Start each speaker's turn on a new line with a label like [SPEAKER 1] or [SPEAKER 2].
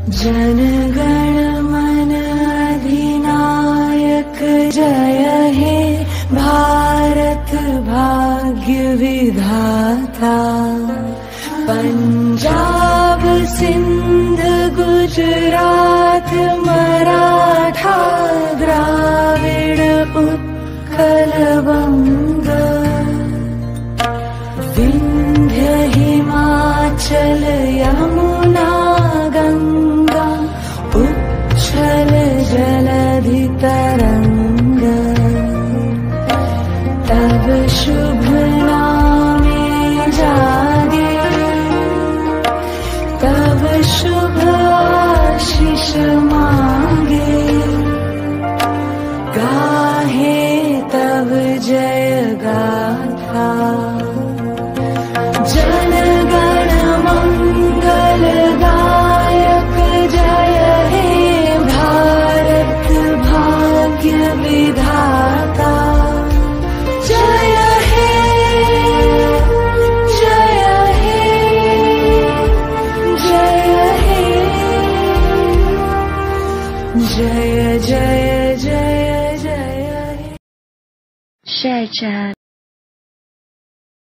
[SPEAKER 1] जनगण मन अधिनायक जय हे भारत भाग्य विधाता। पंजाब सिंध गुजरात मराठा द्राविड़ उत्कल बंग, विंध्य हिमाचल यमुना गंगा उच्छल जलधि तरंग। तब शुभ नामे जागे, तब शुभ आशीष मांगे। गाहे तब जय गाथा, जनगण मंगल दायक जय हे भारत भाग्य विधाता। जय हे जय हे जय हे जय जय जय जय हे। Share chat.